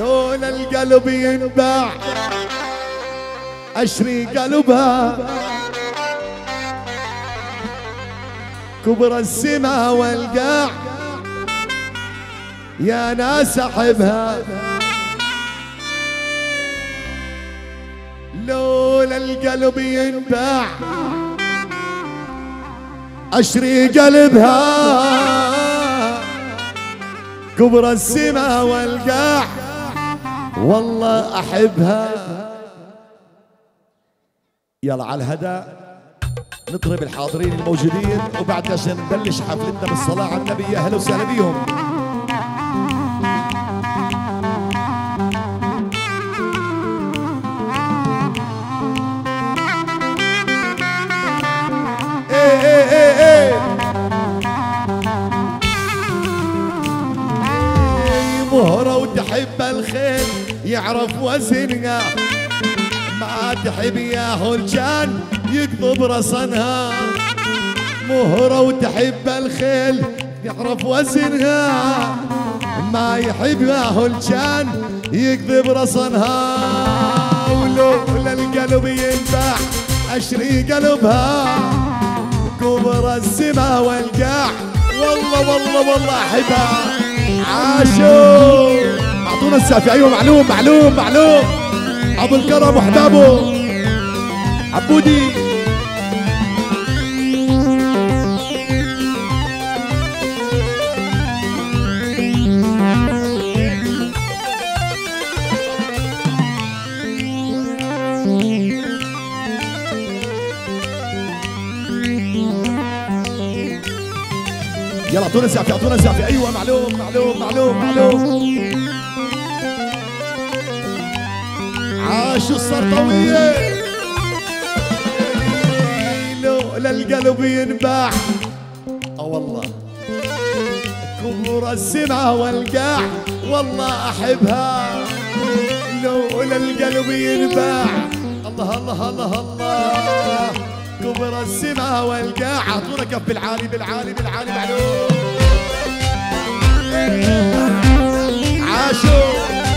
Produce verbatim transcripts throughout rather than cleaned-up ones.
لولا القلب ينباع اشري قلبها كبر السما والقاع يا ناس احبها لولا القلب ينباع اشري قلبها كبر السما والقاع والله احبها. يلا على الهدى نطرب الحاضرين الموجودين وبعد عشان نبلش حفلتنا بالصلاة على النبي. يا اهلا وسهلا بيهم. ايه ايه ايه ايه مهرة وتحب الخيل يعرف وزنها ما تحب ياهو الجان يقضب رصنها. مهرة وتحب الخيل يعرف وزنها ما يحب ياهو الجان يقضب رصنها. ولولا القلب ينباع اشري قلبها كبر السما والقاع والله والله والله احبها. عاشوا اعطونا السافي. ايوه معلوم معلوم معلوم ابو الكرم وحبابه عبودي. يلا اعطونا زعفي اعطونا زعفي. ايوه معلوم معلوم معلوم معلوم. عاشوا السرطوية لولا القلب ينباع اه والله كبر السما والقاع والله احبها. لولا القلب ينباع الله الله الله الله كبر السما والقاع. اعطونا كف بالعالي بالعالي بالعالي معلوم. عاشوا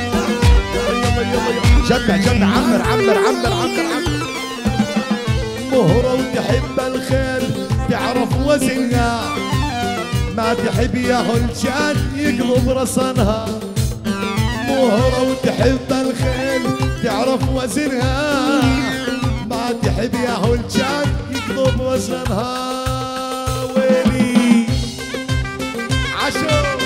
جمع جمع عمر عمر عمر عمر عمر. مهرة وتحب الخير تعرف وزنها ما تحب ياهو الجان يقلب رصنها. مهرة وتحب الخير تعرف وزنها ما تحب ياهو الجان يقلب وزنها. ويلي عاشوا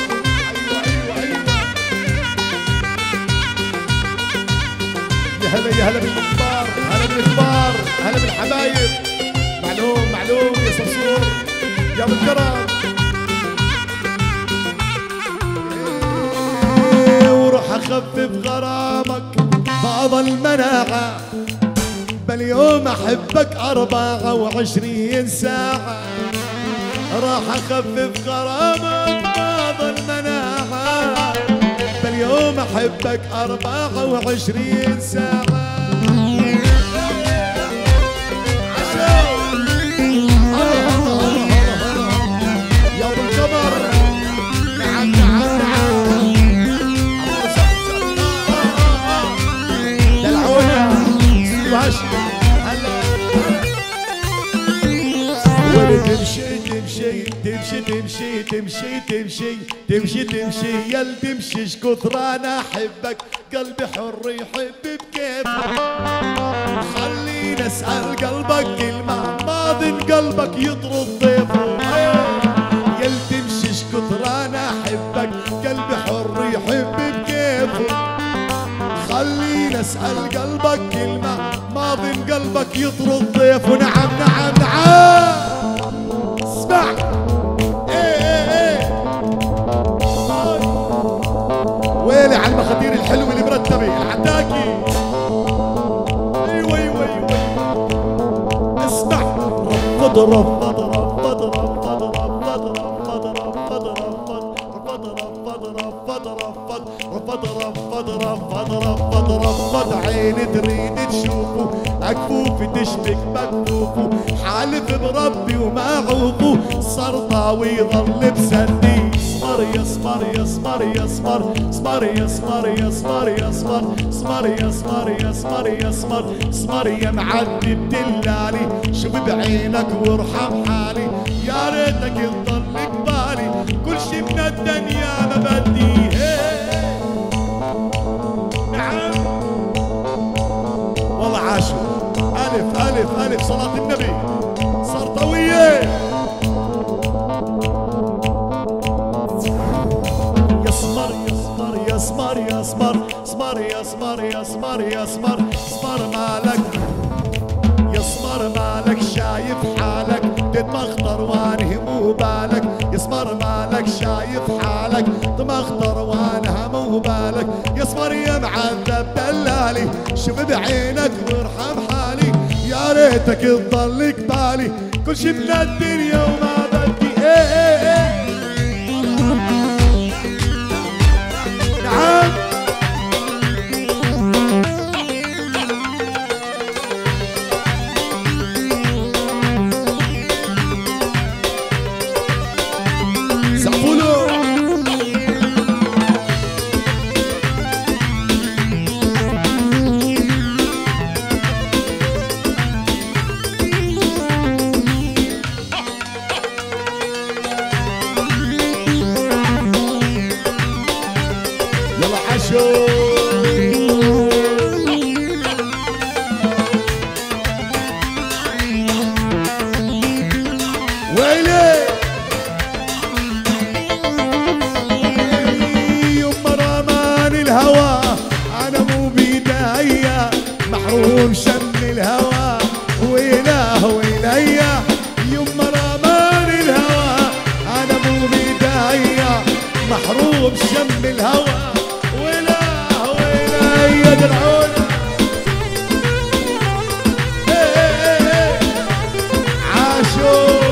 هلا يا هلا بالكبار هلا بالكبار هلا بالحبايب. معلوم معلوم يا صرصور يا ابو الكرم. وروح اخفف غرامك بعض المناعة بل يوم احبك أربعة وعشرين ساعة. راح اخفف غرامك بعض المناعة بل يوم احبك أربعة وعشرين ساعة. يا ابو القمر نعم نعم نعم دلعونا وهش هلا تمشي تمشي تمشي تمشي تمشي تمشي تمشي تمشي يل تمشي كثر انا احبك قلبي حر يحب بكيفك. خليني اسال قلبك كلمه ماضي قلبك يطرد ضيفه. يل تمشي كثر انا احبك قلبي حر يحب بكيفك. خليني اسال قلبك كلمه ماضي قلبك يطرد ضيفه. نعم نعم نعم اسمع ايه ايه ايه ويلي على المخادير الحلوه المرتبه العتاكي. ايوه ايوه ايوه اسمع رفض رفض رفض رفض رفض رفض رفض رفض رفض رفض رفض عيني تريد تشوفه عكفوفي تشبك مكفوفه حالف بربي وما عوفه صار طاوي يضل بسندي يسمر يسمر يسمر يسمر يسمر يسمر يسمر يسمر يسمر يسمر يسمر يسمر يسمر يا معدي الدلالي شوف بعينك وارحم حالي يا ريتك تضل قبالي كل شي من الدنيا ما بدي نعم والله عاشوا ألف ألف ألف صلاة النبي سرطوية يسمر يسمر يسمر يسمر يسمر يسمر يسمر يسمر يسمر مالك يسمر مالك شايف حالك تتمخطر وانه مو بالك يسمر مالك شايف حالك تمخطر وانها مو بالك يسمر يا معذب دلالي شوف بعينك وارحم حالي يا ريتك تضل قبالي كل شي من الدنيا وما بدي ايه ايه ايه نعم ويلي يما رمان الهوى انا مو بيدايا محروم شم الهوى ويلاه ويليا يما رمان الهوى انا مو بيدايا محروم شم الهوى ويلاه ويليا درعونا عاشوا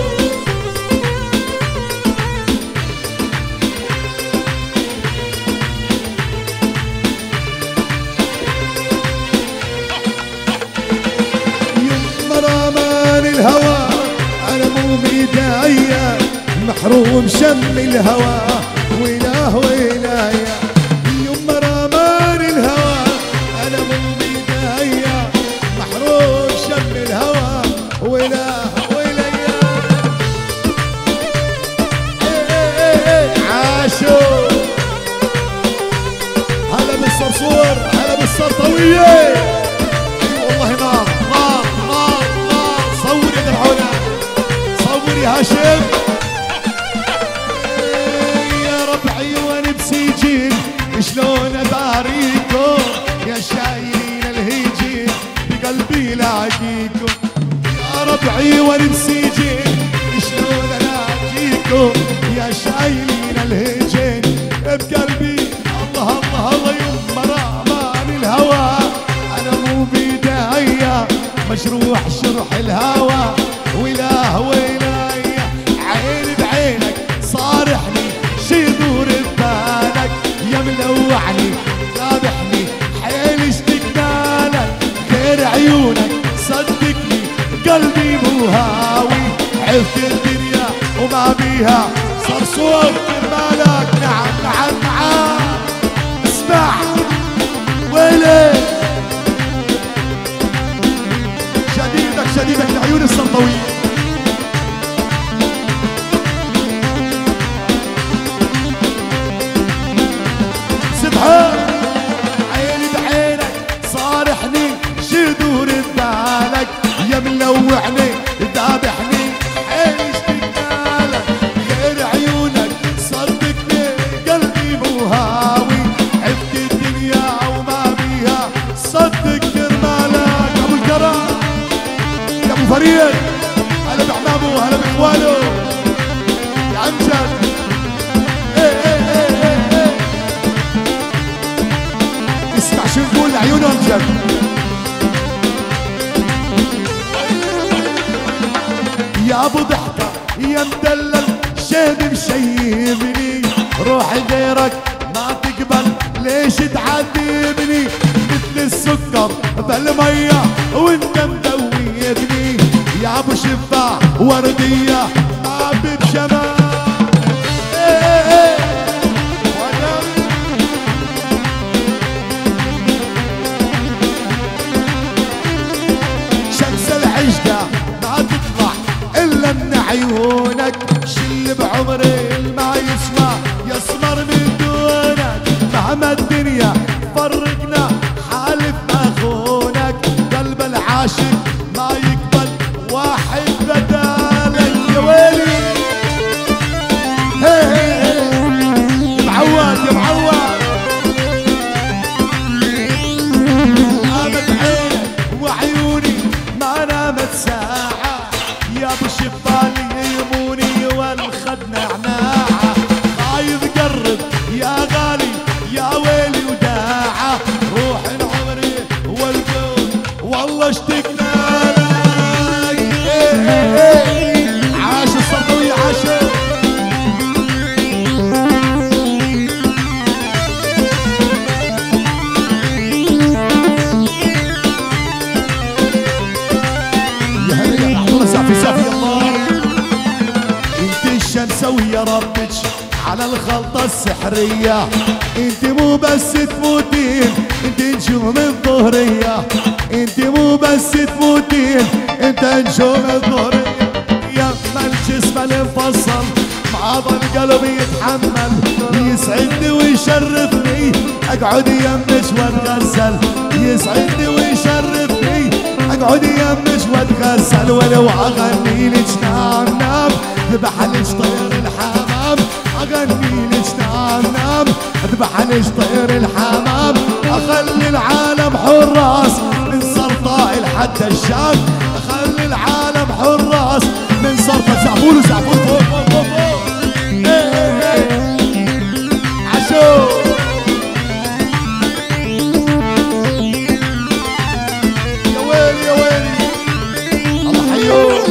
الهوى أنا مو بيدايا محروم شم الهوى ويلاه ويلايا يما رمان الهوى أنا مو بيدايا محروم شم الهوى ويلاه ويلايا عاشوا هلا بالصرصور هلا بالسرطوية والله نار نار نار صور يا درعونا صور يا هاشم يا ربعي وانا بسجين شلون اباريكم يا شايلين الهجين بقلبي لاقيكم يا ربعي وانا بسجين شلون الاقيكم يا شايلين الهجين بقلبي الله الله الله يما رمان الهوى انا مو بيدايا مجروح شرح الهوى ويلاه ويلايا عيني بعينك صارحني شي يدور ببالك يا ملوعني ذابحني حيل اشتقنا لك غير عيونك صدقني قلبي مو هاوي عرفت الدنيا وما بيها صار صوت مالك نعم نعم نعم اسمع ويلي شديدك شديدك لعيون السرطوية سبحان عيني بعينك صارحني شدور ببالك يا ملوعني ذابحني حيل اشتقنالك غير عيونك صدقني قلبي مو هاوي عفت الدنيا وما بيها صدق كرمالك ابو الكرم يا ابو فريد هلا باحبابه هلا باخوانه يا امجد ايه ايه ايه ايه ايه اسمع شو نقول لعيونه امجد يا ابو ضحكه يا مدلل شيب مشيبني روح غيرك ما تقبل ليش تعذبني مثل السكر بالميه وانت مدويتني يا ابو شفاه ورديه ما بشمال ايه ايه على الدنيا فرقنا حالف ما خونك قلب العاشق ما يقبل واحد بدالك يا ويلي هي هي هي يا معود يا معود قامت عينك وعيوني ما نامت ساعة يا ابو شبالي يموني والخد نعناعة خايف قرب يا غالي يا ويلي وداعة روح عمري والقوم والله اشتقنا لك ايه ايه ايه عاش الصرطوية عاش مسوية ربك على الخلطة السحرية انت مو بس تموتين انت نجوم الظهرية انت مو بس تموتين انت نجوم الظهرية يما الجسم المفصل بعض القلب يتحمل يسعدني ويشرفني اقعد يمش واتغسل يسعدني ويشرفني اقعد يمش واتغسل ولو اغني لك نام نام اذبح لك طير الحمام اغني لك نام نام اذبح لك طير الحمام اخلي العالم حراس من سرطاء لحد الشام اخلي العالم حراس من سرطاء زعفول وزعفول فوق فوق فوق فوق ايه ايه ايه عشو يا ويلي يا ويلي الله حيوه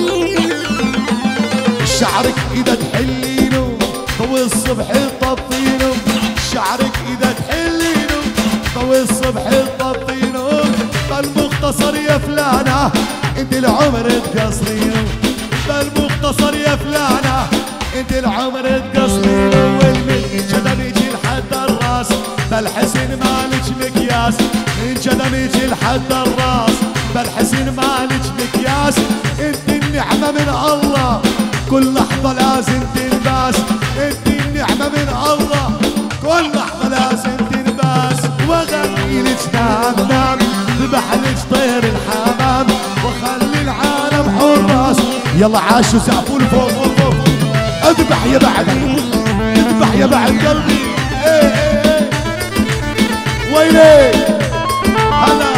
شعرك اذا تحلينه طوي الصبح تطينه شعرك اذا تحلينه طوي الصبح تطينه بالمختصر يا فلانه انت العمر تقصرينه بالمختصر يا فلانه انت العمر تقصرينه والمن جدم يجي لحد الراس بالحسن مالك مقياس من جدم يجي لحد الراس بالحسن مالك مقياس انت النعمه من الله كل لحظة لازم تنباس انت النعمة من الله كل لحظة لازم تنباس واغني لك نام نام ذبح لك طير الحمام وخلي العالم حراس يلا عاشوا زعفول فوق فوق فوق اذبح يا بعد اذبح يا بعد قلبي ايه ايه ايه ويلي هلا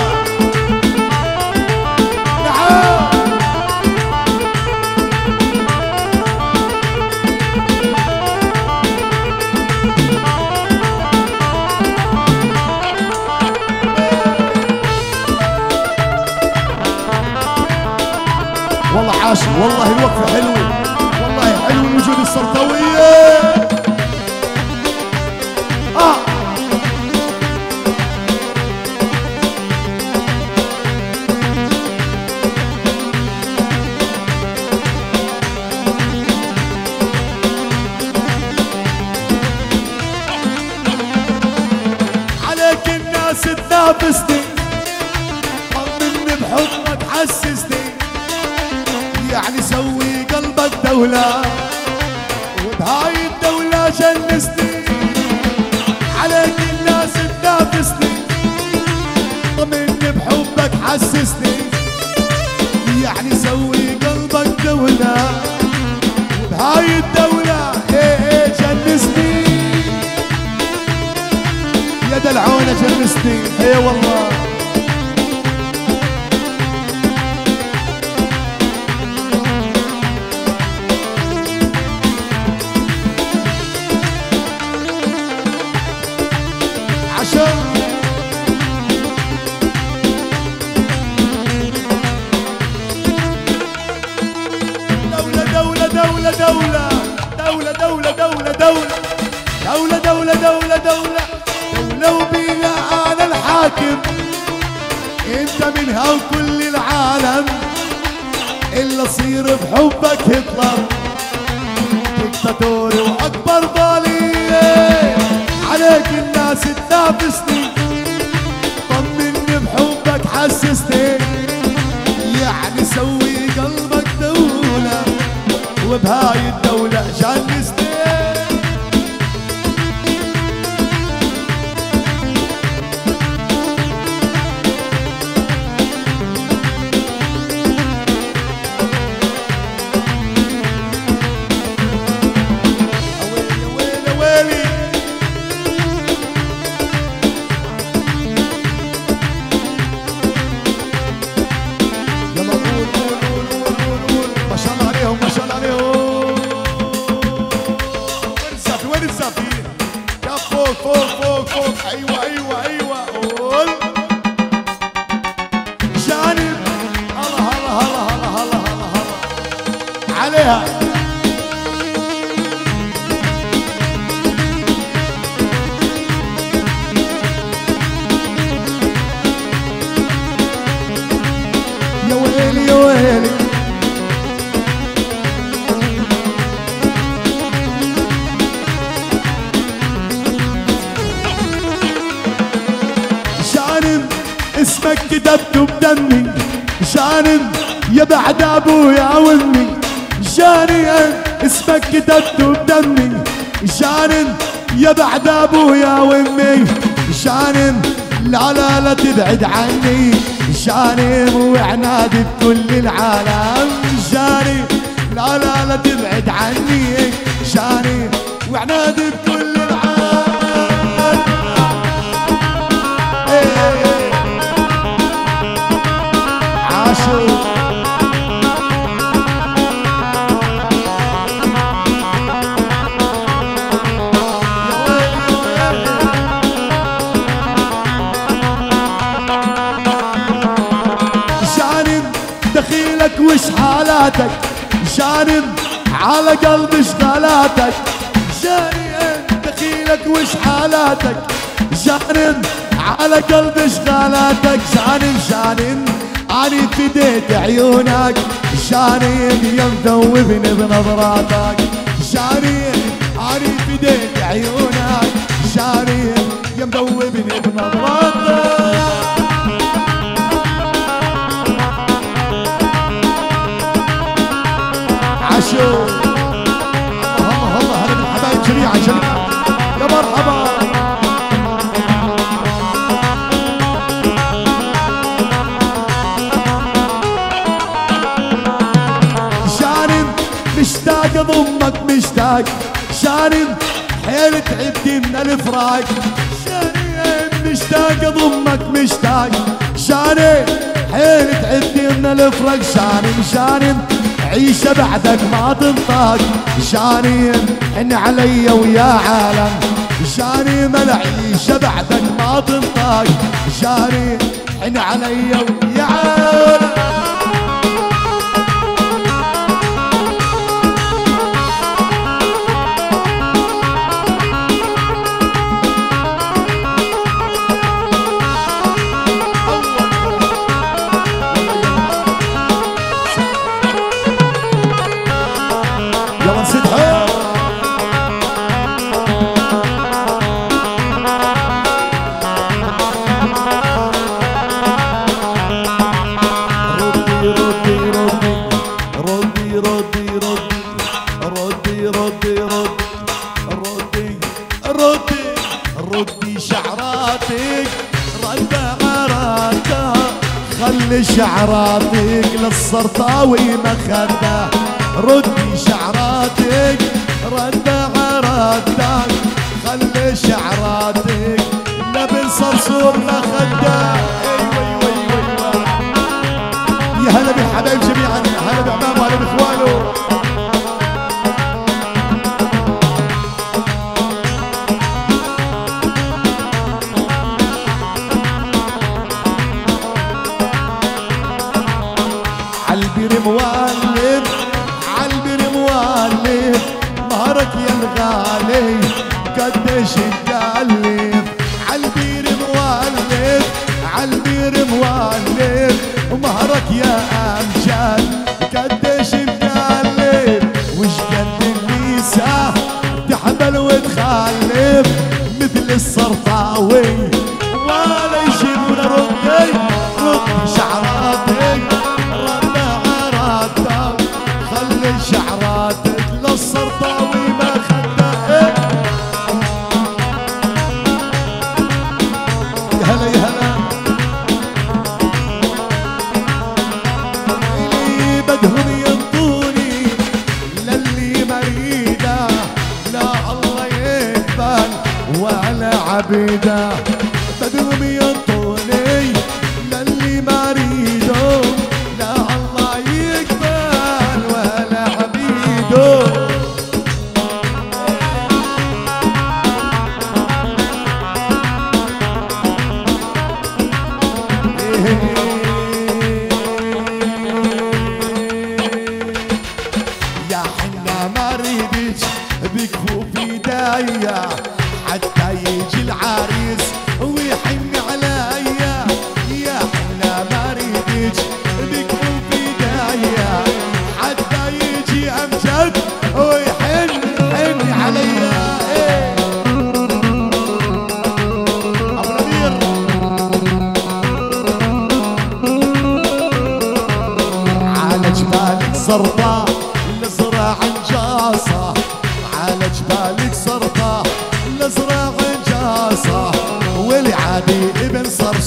نعم والله عاش والله الوقفة حلوة والله حلو الوجود السرطوية آه عليك الناس تنافسني طمني بحضنك حسسني يعني سوي قلبك دولة وبهاي الدولة جنسني عليك الناس تنافسني طمني بحبك حسسني يعني سوي قلبك دولة وبهاي الدولة ايه ايه جنسني يا دلعونة جنسني ايه والله دولة دولة دولة دولة دولة دولة دولة دولة دولة دولة وبيها أنا الحاكم أنت منها وكل العالم إلا صير بحبك هتلر دكتاتوري وأكبر ظالم عليك الناس تنافسني طمني بحبك حسسني يعني سوي قلبك دولة وبهاي الدولة جنسني فوق فوق فوق فوق. ايوه ايوه ايوه قول جانب. الله الله الله الله الله الله الله عليها. يا ويلي يا ويلي جانب اسمك كتبته بدمي، جانب يا بعد ابويا وامي، جانب اسمك كتبته بدمي، جانب يا بعد ابويا وامي، جانب لا لا لا تبعد عني، جانب وعنادي بكل العالم، جانب لا لا لا تبعد عني، جانب وعنادي بكل العالم. ايه عاشق دخيلك وش حالاتك، جانب على قلبي شغالاتك، جانب دخيلك وش حالاتك، جانب على قلبي شغالاتك، جانب جانب اني فديت عيونك، جانب يا مذوبني بنظراتك، جانب اني فديت عيونك، جانب يا مذوبني بنظراتك. عاشور الله الله هلا بالحبايب جميعا جميعا يا مرحبا. جانب مشتاق اضمك مشتاق، جانب حيل تعبتي من الفراق، جانب مشتاق اضمك مشتاق، جانب حيل تعبتي من الفراق، جانب جانب عيشة بعدك ما تنطاق، جانب حن علي ويا عالم، جانب العيشة بعدك ما تنطاق، جانب حن علي ويا عالم. خلي شعراتك للسرطاوي مخدة، ردي شعراتك رد عراتك، خلي شعراتك لبن صرصور مخدة. ايوه ايوه ايوه ايوه يا هلا بالحبايب جميعا، هلا بعمامه هلا باخوانه. عالبير مولد عالبير مولد مهرك يا الغالي قديش تقلب، عالبير مولد عالبير مولد ومهرك يا امجد قديش تقلب، وش قد النساء تحمل وتخلف مثل السرطاوي ولا يجيبون ردي ردي شعراتك خلي شعراتك للسرطاوي ما خدها. يا هلا يا هلا اللي بدهم ينطوني للي مريده، لا الله يقبل ولا عبيده، بدهم ينطوني للي مريده، لا الله يقبل ولا عبيده.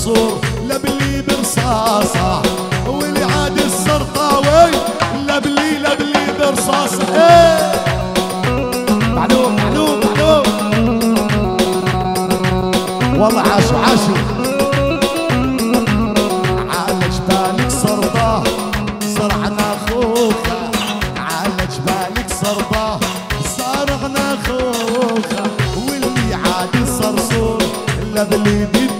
صرصور لبلي برصاصة واللي عاد السرطاوي لبلي لبلي برصاصة. ايه معلوم معلوم معلوم والله عاشوا عاشوا. على جبالك سرطاه زرعنا خوخة، على جبالك سرطاه زرعنا خوخة واللي عاد الصرصور لبلي